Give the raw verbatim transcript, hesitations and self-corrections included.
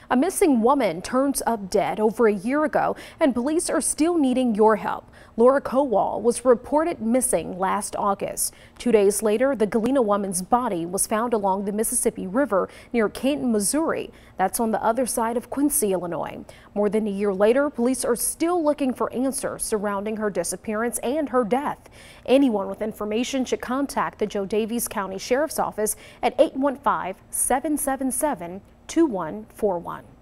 A missing woman turns up dead over a year ago, and police are still needing your help. Laura Kowal was reported missing last August. Two days later, the Galena woman's body was found along the Mississippi River near Canton, Missouri. That's on the other side of Quincy, Illinois. More than a year later, police are still looking for answers surrounding her disappearance and her death. Anyone with information should contact the Joe Daviess County Sheriff's Office at eight one five, seven seven seven, two one four one.